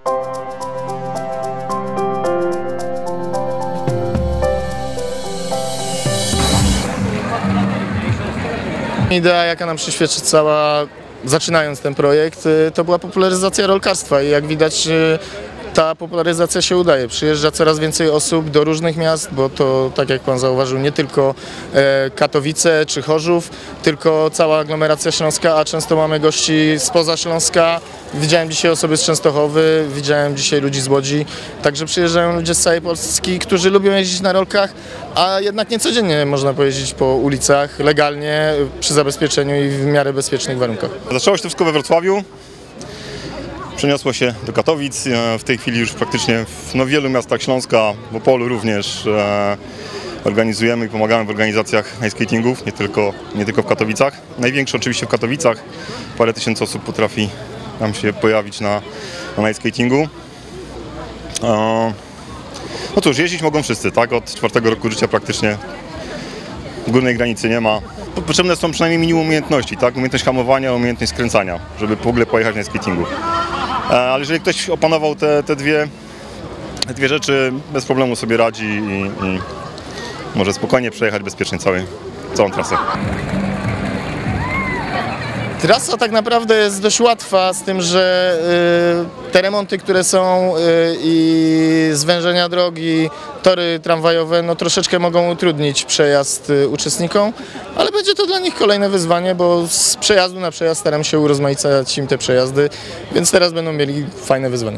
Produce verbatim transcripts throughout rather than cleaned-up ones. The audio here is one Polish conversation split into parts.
Idea, jaka nam przyświecała, zaczynając ten projekt, to była popularyzacja rolkarstwa i jak widać ta popularyzacja się udaje. Przyjeżdża coraz więcej osób do różnych miast, bo to, tak jak Pan zauważył, nie tylko Katowice czy Chorzów, tylko cała aglomeracja śląska, a często mamy gości spoza Śląska. Widziałem dzisiaj osoby z Częstochowy, widziałem dzisiaj ludzi z Łodzi, także przyjeżdżają ludzie z całej Polski, którzy lubią jeździć na rolkach, a jednak nie codziennie można pojeździć po ulicach legalnie, przy zabezpieczeniu i w miarę bezpiecznych warunkach. Zaczęło się to wszystko we Wrocławiu. Przeniosło się do Katowic, w tej chwili już praktycznie w no, wielu miastach Śląska, w Opolu również e, organizujemy i pomagamy w organizacjach night skatingów, nie tylko, nie tylko w Katowicach. Największy oczywiście w Katowicach, parę tysięcy osób potrafi nam się pojawić na, na night skatingu. E, no cóż, jeździć mogą wszyscy, tak? Od czwartego roku życia praktycznie górnej granicy nie ma. Potrzebne są przynajmniej minimum umiejętności, tak? Umiejętność hamowania, umiejętność skręcania, żeby w ogóle pojechać na skatingu. Ale jeżeli ktoś opanował te, te, dwie, te dwie rzeczy, bez problemu sobie radzi i, i może spokojnie przejechać bezpiecznie cały, całą trasę. Trasa tak naprawdę jest dość łatwa, z tym, że y, te remonty, które są y, i zwężenia drogi, tory tramwajowe, no troszeczkę mogą utrudnić przejazd y, uczestnikom, ale będzie to dla nich kolejne wyzwanie, bo z przejazdu na przejazd staram się urozmaicać im te przejazdy, więc teraz będą mieli fajne wyzwanie.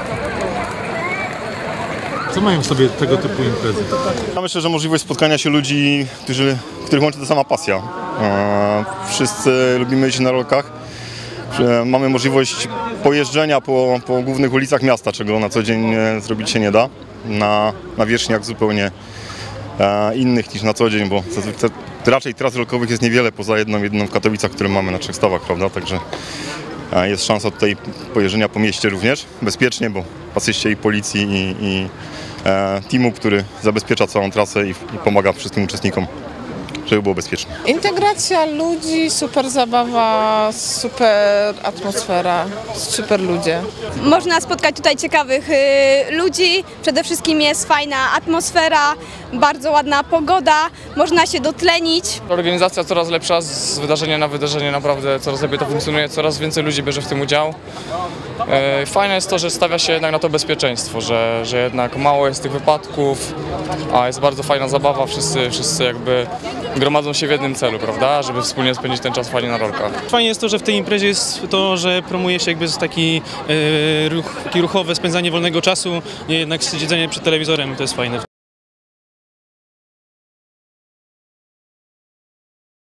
Co mają w sobie tego typu imprezy? Ja myślę, że możliwość spotkania się ludzi, którzy, których łączy ta sama pasja. Wszyscy lubimy jeździć na rolkach. Mamy możliwość pojeżdżenia po, po głównych ulicach miasta, czego na co dzień zrobić się nie da. Na, na wierzchniach zupełnie innych niż na co dzień, bo raczej tras rolkowych jest niewiele poza jedną, jedną w Katowicach, które mamy na trzech stawach, prawda? Także jest szansa tutaj pojeżdżenia po mieście również, bezpiecznie, bo asyście i policji i, i e, teamu, który zabezpiecza całą trasę i, i pomaga wszystkim uczestnikom, żeby było bezpiecznie. Integracja ludzi, super zabawa, super atmosfera, super ludzie. Można spotkać tutaj ciekawych y, ludzi, przede wszystkim jest fajna atmosfera, bardzo ładna pogoda, można się dotlenić. Organizacja coraz lepsza, z wydarzenia na wydarzenie naprawdę coraz lepiej to funkcjonuje, coraz więcej ludzi bierze w tym udział. E, fajne jest to, że stawia się jednak na to bezpieczeństwo, że, że jednak mało jest tych wypadków, a jest bardzo fajna zabawa, wszyscy, wszyscy jakby gromadzą się w jednym celu, prawda, żeby wspólnie spędzić ten czas fajnie na rolkach. Fajnie jest to, że w tej imprezie jest to, że promuje się jakby taki, e, ruch, taki ruchowe spędzanie wolnego czasu, nie jednak siedzenie przed telewizorem, to jest fajne.